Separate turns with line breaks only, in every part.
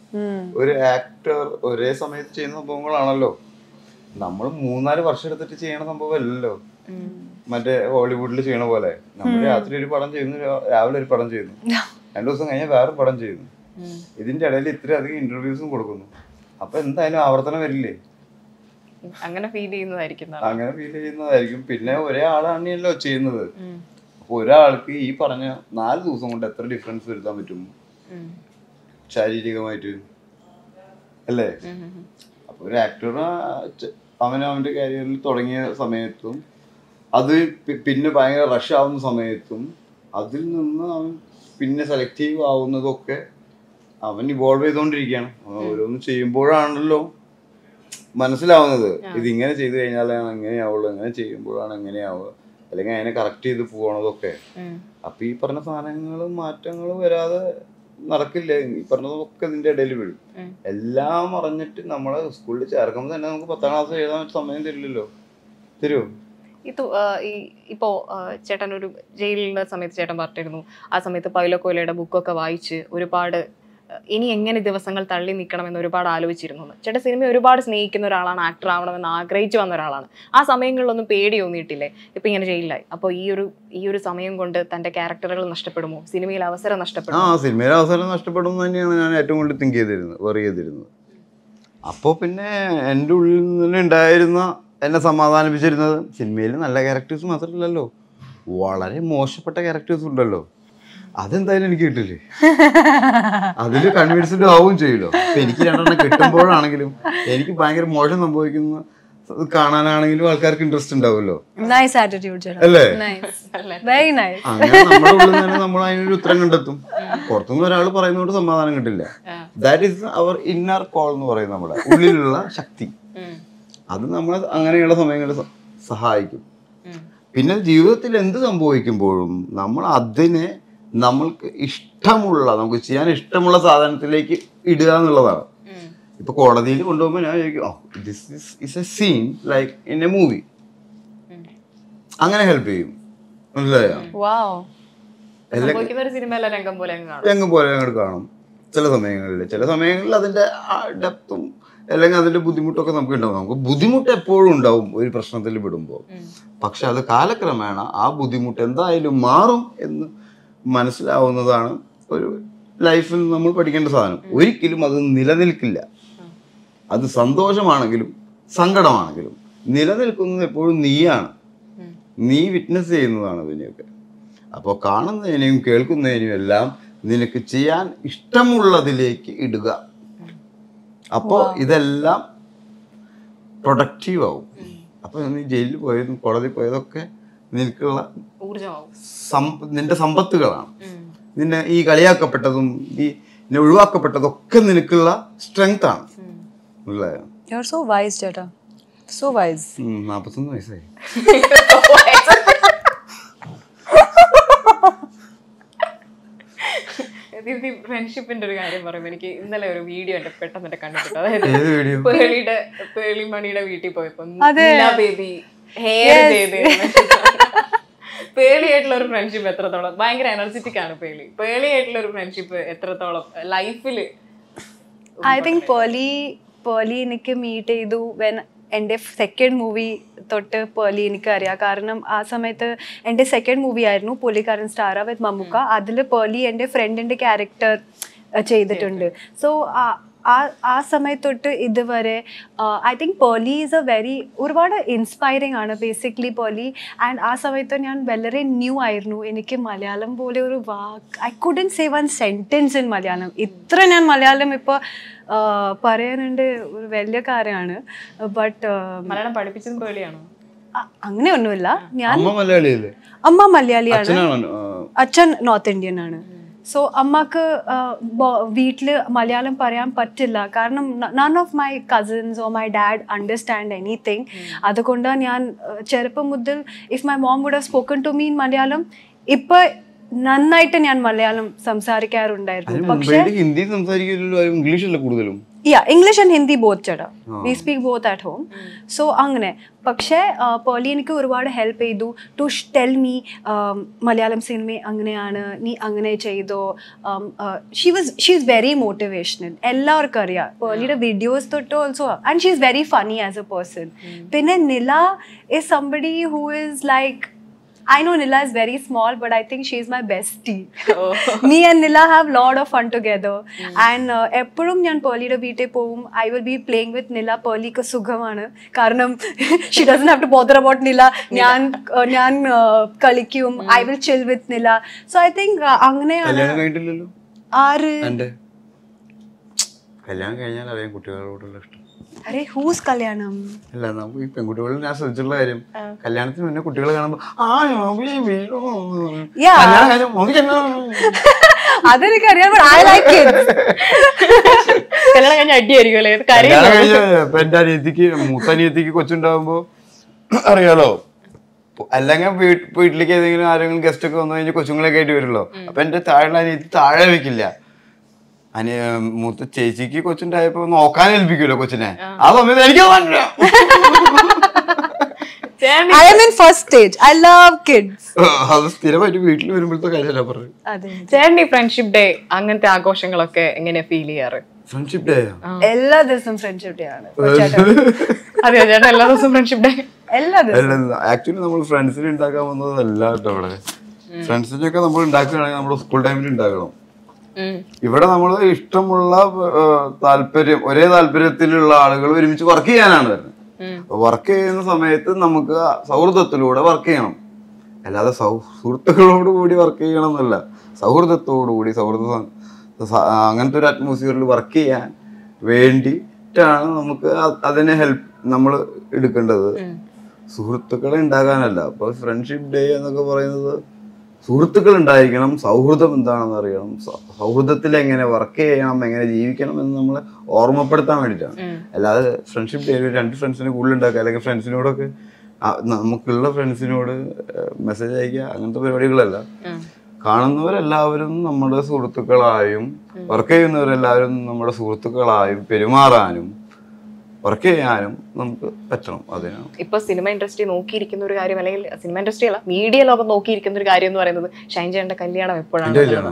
ഒരു ആക്ടർ ഒരേ സമയത്ത് ചെയ്യുന്ന സംഭവങ്ങളാണല്ലോ. നമ്മൾ 3-4 വർഷം എടുത്തിട്ട് ചെയ്യണ സംഭവമല്ലല്ലോ. മറ്റേ ഹോളിവുഡിൽ ചെയ്യണ പോലെ നമ്മൾ രാത്രി ഒരു പടം ചെയ്യുന്നു, രാവിലെ ഒരു പടം ചെയ്യുന്നു, 2 ദിവസം കഴിഞ്ഞാൽ വേറെ പടം ചെയ്യുന്നു. ഇതിന്റെ ഇടയിൽ ഇത്രയധികം ഇന്റർവ്യൂസും കൊടുക്കുന്നു. അപ്പൊ എന്തായാലും ആവർത്തനം വരില്ലേ?
അങ്ങനെ ഫീൽ
ചെയ്യുന്നതായിരിക്കും. പിന്നെ ഒരേ ആളാണല്ലോ ചെയ്യുന്നത്. അപ്പൊ ഒരാൾക്ക് ഈ പറഞ്ഞ 4 ദിവസം കൊണ്ട് എത്ര ഡിഫറൻസ് വരുത്താൻ പറ്റും ശാരീരികമായിട്ട്, അല്ലേ? അപ്പൊ ഒരു ആക്ടർ അവന്റെ കരിയറിൽ തുടങ്ങിയ സമയത്തും അത് പിന്നെ ഭയങ്കര റഷ് ആവുന്ന സമയത്തും അതിൽ നിന്ന് അവൻ പിന്നെ സെലക്റ്റീവ് ആവുന്നതൊക്കെ അവൻ ഇവോൾവ് ചെയ്തുകൊണ്ടിരിക്കുകയാണ്. ഓരോന്ന് ചെയ്യുമ്പോഴാണല്ലോ മനസ്സിലാവുന്നത്. ഇതിങ്ങനെ ചെയ്തു കഴിഞ്ഞാലാണ് എങ്ങനെയാവുള്ളൂ, എങ്ങനെ ചെയ്യുമ്പോഴാണ് എങ്ങനെയാവുക, അല്ലെങ്കിൽ അതിനെ കറക്റ്റ് ചെയ്ത് പോകണതൊക്കെ. അപ്പൊ ഈ പറഞ്ഞ സാധനങ്ങളും മാറ്റങ്ങളും വരാതെ നടക്കില്ല. ഈ പറഞ്ഞതൊക്കെ ഇതിന്റെ ഇടയിൽ വീഴും. എല്ലാം അറിഞ്ഞിട്ട് നമ്മളെ സ്കൂളിൽ ചേർക്കുമ്പോൾ തന്നെ നമുക്ക് 10ാം ക്ലാസ് എഴുതാൻ സമയം തരില്ലല്ലോ. തരുമോ?
ഇപ്പോ ചേട്ടൻ ഒരു ജയിലിലുള്ള സമയത്ത് ചേട്ടൻ പറഞ്ഞിരുന്നു, ആ സമയത്ത് പൗലോ കൊയ്ലോയുടെ ബുക്കൊക്കെ വായിച്ച് ഒരുപാട് ഇനി എങ്ങനെ ദിവസങ്ങൾ തള്ളി നിൽക്കണമെന്ന് ഒരുപാട് ആലോചിച്ചിരുന്നു. ചേട്ടൻ സിനിമ ഒരുപാട് സ്നേഹിക്കുന്ന ഒരാളാണ്, ആക്ടർ ആവണമെന്ന് ആഗ്രഹിച്ചു വന്ന ഒരാളാണ്. ആ സമയങ്ങളിലൊന്നും പേടി തോന്നിയിട്ടില്ലേ? ഇപ്പൊ ഇങ്ങനെ ജയിലിലായി, അപ്പോൾ ഈ ഒരു സമയം കൊണ്ട് തന്റെ ക്യാരക്ടറുകൾ നഷ്ടപ്പെടുമോ? സിനിമയിൽ അവസരം നഷ്ടപ്പെടുമോ?
സിനിമയിൽ അവസരം നഷ്ടപ്പെടും തന്നെയാണ് ഞാൻ ഏറ്റവും കൂടുതൽ തിങ്ക് ചെയ്തിരുന്നത്. അപ്പോൾ പിന്നെ എൻ്റെ ഉള്ളിൽ നിന്ന് ഉണ്ടായിരുന്ന, എന്നെ സമാധാനിപ്പിച്ചിരുന്നത്, സിനിമയിൽ നല്ല ക്യാരക്ടേഴ്സ് മാത്രമല്ലല്ലോ, വളരെ മോശപ്പെട്ട ക്യാരക്ടേഴ്സ് ഉണ്ടല്ലോ. അതെന്തായാലും എനിക്ക് കിട്ടില്ലേ, അതിൽ കൺവിൻസ്ഡ് ആവുകയും ചെയ്യല്ലോ. അപ്പൊ എനിക്ക് 2 കിട്ടുമ്പോഴാണെങ്കിലും എനിക്ക് ഭയങ്കര മോശം സംഭവിക്കുന്ന കാണാനാണെങ്കിലും ആൾക്കാർക്ക് ഇൻട്രസ്റ്റ് ഉണ്ടാവുമല്ലോ. അല്ലേ? അങ്ങനെ നമ്മുടെ ഉള്ളിൽ തന്നെ നമ്മൾ അതിനൊരു ഉത്തരം കണ്ടെത്തും. പുറത്തുനിന്ന് ഒരാൾ പറയുന്നതുകൊണ്ട് സമാധാനം കിട്ടില്ല. ദാറ്റ് ഈസ് അവർ ഇന്നർ കോൾ എന്ന് പറയും, നമ്മുടെ ഉള്ളിലുള്ള ശക്തി. അത് നമ്മളെ അങ്ങനെയുള്ള സമയങ്ങളിൽ സഹായിക്കും. പിന്നെ ജീവിതത്തിൽ എന്ത് സംഭവിക്കുമ്പോഴും നമ്മൾ അതിനെ നമ്മൾക്ക് ഇഷ്ടമുള്ള, നമുക്ക് ചെയ്യാൻ ഇഷ്ടമുള്ള സാധനത്തിലേക്ക് ഇടുക എന്നുള്ളതാണ്. ഇപ്പൊ കോടതിയിൽ കൊണ്ടുപോകുമ്പോൾ ഞാൻ ചോദിക്കും, this is a scene like in a movie. അങ്ങനെ ഹെൽപ്പ് ചെയ്യും. മനസ്സിലായോ? രംഗം പോലെ അങ്ങോട്ട് കാണും. ചില സമയങ്ങളിൽ അതിന്റെ ഡെപ്തും അല്ലെങ്കിൽ അതിന്റെ ബുദ്ധിമുട്ടൊക്കെ നമുക്ക് ഉണ്ടാവും. നമുക്ക് ബുദ്ധിമുട്ട് എപ്പോഴും ഉണ്ടാവും ഒരു പ്രശ്നത്തിൽ വിടുമ്പോൾ. പക്ഷെ അത് കാലക്രമേണ ആ ബുദ്ധിമുട്ട് എന്തായാലും മാറും എന്ന് മനസ്സിലാവുന്നതാണ് ഒരു ലൈഫിൽ നമ്മൾ പഠിക്കേണ്ട സാധനം. ഒരിക്കലും അത് നിലനിൽക്കില്ല. അത് സന്തോഷമാണെങ്കിലും സങ്കടമാണെങ്കിലും നിലനിൽക്കുന്നത് എപ്പോഴും നീയാണ്. നീ വിറ്റ്നസ് ചെയ്യുന്നതാണ് ഇതിനെയൊക്കെ. അപ്പോൾ കാണുന്നതിനെയും കേൾക്കുന്നതിനെയും എല്ലാം നിനക്ക് ചെയ്യാൻ ഇഷ്ടമുള്ളതിലേക്ക് ഇടുക. അപ്പോൾ ഇതെല്ലാം പ്രൊഡക്റ്റീവ് ആവും. അപ്പോൾ നീ ജയിലിൽ പോയതും കോടതി പോയതൊക്കെ നിനക്കുള്ള നിന്റെ സമ്പത്തുകളാണ്. നിന്നെ ഈ കളിയാക്കപ്പെട്ടതും ഈ ഒഴിവാക്കപ്പെട്ടതൊക്കെ നിനക്കുള്ള സ്ട്രെങ്ത് ആണ്. 41 വയസ്സായി.
ഫ്രണ്ട്ഷിപ്പിന്റെ ഒരു കാര്യം പറയുമ്പോൾ എനിക്ക് ഇന്നലെ ഒരു വീഡിയോ എന്റെ പെട്ടെന്ന് കണ്ടിട്ടു. അതായത് പേളിമണിയുടെ വീട്ടിൽ പോയപ്പോ ബേബി ഹെയർ ചെയ്ത് പേളിയായിട്ടുള്ള ഒരു ഫ്രണ്ട്ഷിപ്പ് എത്രത്തോളം ഭയങ്കര എനർജറ്റിക് ആണ്. പേളിയായിട്ടുള്ള ഒരു ഫ്രണ്ട്ഷിപ്പ് എത്രത്തോളം ലൈഫില്?
ഐ തിങ്ക് പേളി എനിക്ക് മീറ്റ് ചെയ്തു എൻ്റെ സെക്കൻഡ് മൂവി തൊട്ട് പേളി എനിക്കറിയാം. കാരണം ആ സമയത്ത് എൻ്റെ സെക്കൻഡ് മൂവി ആയിരുന്നു പുള്ളിക്കാരൻ സ്റ്റാർ വിത്ത് മമ്മൂക്ക. അതിൽ പേളി എൻ്റെ ഫ്രണ്ടിൻ്റെ ക്യാരക്ടർ ചെയ്തിട്ടുണ്ട്. സോ ആ സമയത്തൊട്ട് ഇതുവരെ ഐ തിങ്ക് പേളി ഈസ് ഒരുപാട് ഇൻസ്പയറിങ് ആണ് ബേസിക്കലി പേളി. ആൻഡ് ആ സമയത്ത് ഞാൻ വളരെ ന്യൂ ആയിരുന്നു. എനിക്ക് മലയാളം പോലെ ഒരു I couldn't say one sentence in Malayalam. ഇത്ര ഞാൻ മലയാളം ഇപ്പോൾ പറയാനുണ്ട് ഒരു വലിയ കാര്യമാണ്. ബട്ട്
മലയാളം പഠിപ്പിച്ചത് പേളിയാണോ?
അങ്ങനെയൊന്നുമില്ല. ഞാൻ
അമ്മ
മലയാളിയാണ്, അച്ഛൻ നോർത്ത് ഇന്ത്യൻ ആണ്. സോ അമ്മക്ക് വീട്ടിൽ മലയാളം പറയാൻ പറ്റില്ല. കാരണം none of my cousins or my dad understand anything. അതുകൊണ്ടാണ് ഞാൻ ചെറുപ്പം മുതൽ if my mom would have spoken to me in Malayalam, ഇപ്പം നന്നായിട്ട് ഞാൻ മലയാളം സംസാരിക്കാറുണ്ടായിരുന്നു. പക്ഷേ
ഹിന്ദി സംസാരിക്കില്ലല്ലോ, ഇംഗ്ലീഷല്ലേ കൂടുതലും?
ഇംഗ്ലീഷ് ആൻഡ് ഹിന്ദി ബോത്ത് ചേട്ടാ, we speak both at home. So അങ്ങനെ. പക്ഷേ പേർലി എനിക്ക് ഒരുപാട് ഹെൽപ്പ് ചെയ്തു to tell me Malayalam cinema അങ്ങനെയാണ്, നീ അങ്ങനെ ചെയ്തോ. She is very motivational. എല്ലാവർക്കും അറിയാം പേർലിയുടെ വീഡിയോസ് തൊട്ട് also. And she is very funny as a person. പിന്നെ Nila is somebody who is like, I know Nila is very small, but I think she is my bestie. Me and Nila have lot of fun together. And എപ്പോഴും ഞാൻ പേർലിയുടെ വീട്ടിൽ പോവും. I will be playing with Nila. പേർലിക്ക് സുഖമാണ്, കാരണം she doesn't have to bother about Nila. ഞാൻ കളിക്കും. I will chill with Nila. So I think അങ്ങനെയാണ്. ആര്
കല്യാണം കഴിഞ്ഞാൽ അറിയാം കുട്ടികളോടുള്ള ഇഷ്ടം.
അരെ ഹൂസ് കല്യാണം
അല്ല, നമുക്ക് ഈ പെൺകുട്ടികളിൽ ഞാൻ ശ്രദ്ധിച്ചുള്ള കാര്യം, കല്യാണത്തിന് മുന്നേ കുട്ടികളെ കാണുമ്പോ
അതെനിക്കറിയാം.
കല്യാണം കഴിഞ്ഞ അടിയായിരിക്കും അല്ലേ?
കല്യാണം കഴിഞ്ഞ ഇപ്പൊ എന്റെ മൂത്തനിയത്തിക്ക് കൊച്ചുണ്ടാവുമ്പോ അറിയാലോ, അല്ലെങ്കിൽ വീട്ടിലേക്ക് ഏതെങ്കിലും ആരെങ്കിലും ഗസ്റ്റ് ഒക്കെ വന്നു കഴിഞ്ഞാൽ കൊച്ചുങ്ങളൊക്കെ ആയിട്ട് വരുമല്ലോ. അപ്പൊ എന്റെ താഴെ അനിയത്തി താഴെ വെക്കില്ല. മൂത്ത ചേച്ചിക്ക് കൊച്ചുണ്ടായപ്പോ നോക്കാൻ ഏൽപ്പിക്കുമല്ലോ കൊച്ചിനെ. ആ സമയത്ത് എനിക്ക് അത് സ്ഥിരമായിട്ട് വീട്ടിൽ വരുമ്പോഴത്തെ കാര്യമല്ല പറഞ്ഞു.
ചേട്ടൻ ഫ്രണ്ട്ഷിപ്പ് ഡേ അങ്ങനത്തെ ആഘോഷങ്ങളൊക്കെ എങ്ങനെയാ ഫീൽ ചെയ്യാറ്?
ഫ്രണ്ട്ഷിപ്പ് ഡേ
എല്ലാ ദിവസവും ഫ്രണ്ട്ഷിപ്പ് ഡേ ആണ്.
അതെയോ ചേട്ടാ? എല്ലാ ദിവസവും ഫ്രണ്ട്ഷിപ്പ് ഡേ?
എല്ലാ ദിവസവും.
ആക്ച്വലി നമ്മൾ ഫ്രണ്ട്സിനെ ഉണ്ടാക്കാൻ വന്നതല്ല കേട്ടോ. ഇവിടെ ഫ്രണ്ട്സിനൊക്കെ നമ്മൾ ഉണ്ടാക്കുകയാണെങ്കിൽ നമ്മൾ സ്കൂൾ ടൈമിൽ ഉണ്ടാക്കണം. ഇവിടെ നമ്മൾ ഇഷ്ടമുള്ള താല്പര്യം, ഒരേ താല്പര്യത്തിലുള്ള ആളുകൾ ഒരുമിച്ച് വർക്ക് ചെയ്യാനാണ് വരുന്നത്. വർക്ക് ചെയ്യുന്ന സമയത്ത് നമുക്ക് സൗഹൃദത്തിലൂടെ വർക്ക് ചെയ്യണം, അല്ലാതെ സുഹൃത്തുക്കളോട് കൂടി വർക്ക് ചെയ്യണം എന്നല്ല. സൗഹൃദത്തോടു കൂടി അങ്ങനത്തെ ഒരു അറ്റ്മോസ്ഫിയറിൽ വർക്ക് ചെയ്യാൻ വേണ്ടിയിട്ടാണ് നമുക്ക് അതിനെ ഹെൽപ്പ് നമ്മൾ എടുക്കേണ്ടത്, സുഹൃത്തുക്കളെ ഉണ്ടാകാനല്ല. അപ്പൊ ഫ്രണ്ട്ഷിപ്പ് ഡേ എന്നൊക്കെ പറയുന്നത് സുഹൃത്തുക്കൾ ഉണ്ടായിരിക്കണം, സൗഹൃദം എന്താണെന്ന് അറിയണം, സൗഹൃദത്തിൽ എങ്ങനെ വർക്ക് ചെയ്യണം, എങ്ങനെ ജീവിക്കണം എന്ന് നമ്മളെ ഓർമ്മപ്പെടുത്താൻ വേണ്ടിയിട്ടാണ്. അല്ലാതെ ഫ്രണ്ട്ഷിപ്പ് ഡേ 2 ഫ്രണ്ട്സിനെ കൂടുതൽ ഉണ്ടാക്കുക, അല്ലെങ്കിൽ ഫ്രണ്ട്സിനോടൊക്കെ നമുക്കുള്ള ഫ്രണ്ട്സിനോട് മെസ്സേജ് അയക്കുക, അങ്ങനത്തെ പരിപാടികളല്ല. കാണുന്നവരെല്ലാവരും നമ്മുടെ സുഹൃത്തുക്കളായും വർക്ക് ചെയ്യുന്നവരെല്ലാവരും നമ്മുടെ സുഹൃത്തുക്കളായും പെരുമാറാനും വർക്ക് ചെയ്യാനും നമുക്ക് പറ്റണം. അതിനാണ്
ഇപ്പൊ സിനിമ ഇൻഡസ്ട്രി നോക്കിയിരിക്കുന്ന ഒരു കാര്യം, അല്ലെങ്കിൽ സിനിമ ഇൻഡസ്ട്രി അല്ല, മീഡിയ ലോകം നോക്കിയിരിക്കുന്ന ഒരു കാര്യം എന്ന് പറയുന്നത് ഷൈൻ ചേട്ടന്റെ കല്യാണം എപ്പോഴാണ്?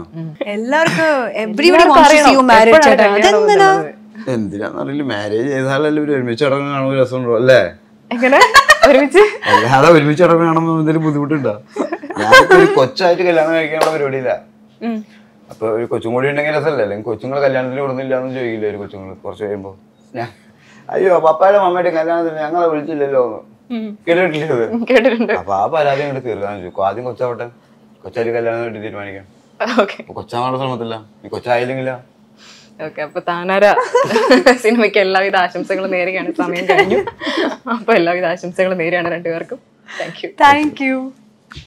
എന്തിനാന്നറിയില്ല, മാരേജ് ചെയ്താലല്ലേ ഒരു ഒരുമിച്ച് അടങ്ങ് കാണുമ്പോൾ രസമുണ്ടോ അല്ലേ?
എങ്ങനെ ഒരുമിച്ച്?
അല്ലാതെ ഒരുമിച്ച് അടങ്ങ് കാണുമ്പോൾ എന്തെങ്കിലും ബുദ്ധിമുട്ടുണ്ടോ? ഞാനൊരു കൊച്ചായിട്ട് കല്യാണം കഴിക്കാനുള്ള പരിപാടിയില്ല. അപ്പൊ ഒരു കൊച്ചും കൂടി ഉണ്ടെങ്കിൽ രസമല്ലേ? അല്ലെങ്കിൽ കൊച്ചുങ്ങൾ കല്യാണത്തിന് കൊടുന്നില്ല എന്ന് ചോദിക്കില്ല ഒരു കൊച്ചുങ്ങൾ കുറച്ച് കഴിയുമ്പോ. അയ്യോ പപ്പായുടെ മമ്മയുടെ കല്യാണത്തിന് ഞങ്ങളെ വിളിച്ചില്ലല്ലോ എന്ന് കേട്ടിട്ടില്ല. അപ്പൊ ആ പരാതി അങ്ങോട്ട് തീർക്കാന്ന് ചോദിക്കും. ആദ്യം കൊച്ചാവട്ടെ, കൊച്ചായിട്ട് കല്യാണം വേണ്ടി തീരുമാനിക്കാം. കൊച്ചാവാനുള്ള ശ്രമത്തില്ല, നീ കൊച്ചായില്ലെങ്കില.
ഓക്കെ, അപ്പൊ താനാര സിനിമയ്ക്ക് എല്ലാവിധ ആശംസകളും നേരുകയാണ്. സമയം കഴിഞ്ഞു. അപ്പൊ എല്ലാവിധ ആശംസകളും നേരെയാണ് രണ്ടുപേർക്കും. Thank U.